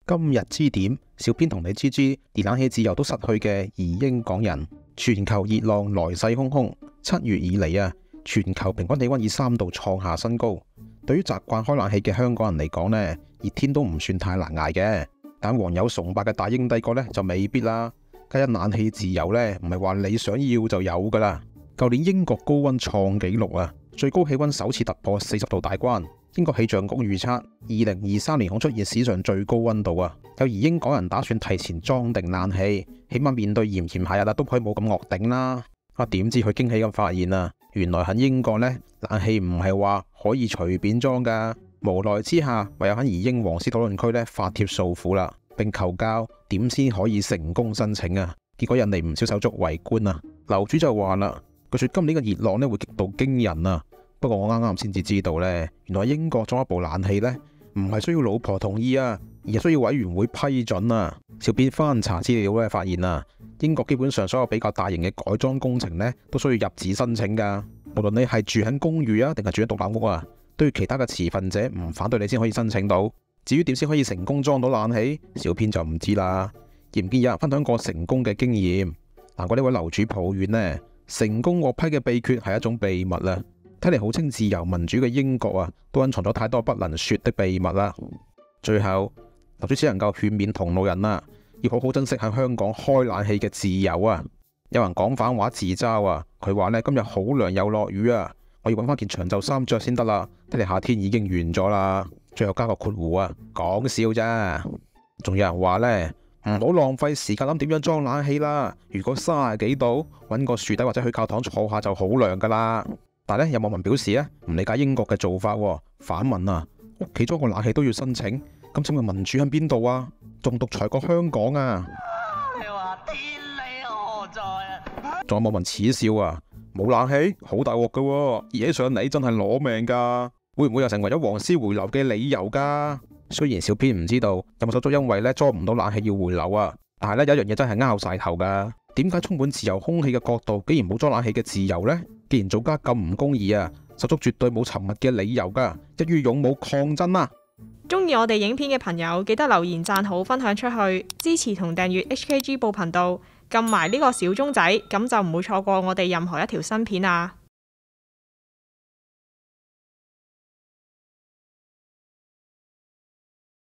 今日之點，小編同你知連冷氣自由都失去嘅移英港人。全球熱浪來勢洶洶，7月以嚟全球平均氣溫以3度創下新高。對於習慣開冷氣嘅香港人嚟講呢，熱天都唔算太難捱嘅。但黃有崇拜嘅大英帝國呢，就未必啦。加一冷氣自由呢，唔係話你想要就有噶啦。舊年英國高溫創紀錄最高氣溫首次突破40度大關。英國氣象局預測2023年恐出現史上最高溫度有移英港人打算提前裝定冷氣，起碼面對炎夏日都可以冇咁惡頂啦。點知佢驚喜咁發現原來喺英國呢，冷氣唔係話可以隨便裝噶。無奈之下，唯有喺移英黃絲討論區呢發帖訴苦啦，並求教點先可以成功申請結果引嚟唔少手足圍觀樓主就話啦，佢說今年嘅熱浪呢會極度驚人不過我啱啱先至知道呢，原來英國裝一部冷氣呢，唔係需要老婆同意而係需要委員會批准小編翻查資料呢，發現英國基本上所有比較大型嘅改裝工程呢，都需要入紙申請噶。無論你係住喺公寓定係住喺獨立屋都要其他嘅持份者唔反對你先可以申請到。至於點先可以成功裝到冷氣，小編就唔知啦。見唔見有人分享過成功嘅經驗？難怪呢位樓主抱怨呢，成功獲批嘅秘訣係一種秘密睇嚟號稱自由民主嘅英國都隱藏咗太多不能說的秘密啦。最後樓主只能夠勸勉同路人要好好珍惜喺香港開冷氣嘅自由有人講反話自嘲佢話呢，今日好涼又落雨我要揾翻件長袖衫着先得啦。睇嚟夏天已經完咗啦。最後加個括弧講笑啫。仲有人話呢，唔好浪費時間諗點樣裝冷氣啦。如果30幾度，揾個樹底或者去教堂坐下就好涼噶啦。但係咧，有網民表示唔理解英國嘅做法反問屋企裝個冷氣都要申請，咁請問民主喺邊度仲獨裁過香港你話天理何在仲有網民恥笑冇冷氣好大鑊噶熱起上嚟真係攞命噶，會唔會又成為咗黃絲回流嘅理由噶？雖然小編唔知道有冇手足因為裝唔到冷氣要回流但係有一樣嘢真係拗晒頭噶。點解充滿自由空氣嘅國度竟然冇裝冷氣嘅自由呢？既然祖家咁唔公義手足絕對冇沉默嘅理由噶，一於勇武抗爭中意我哋影片嘅朋友記得留言讚好分享出去，支持同訂閱 HKG 報頻道，撳埋呢個小鐘仔，咁就唔會錯過我哋任何一條新片